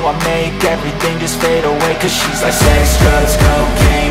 I make everything just fade away. Cause she's like sex, drugs, cocaine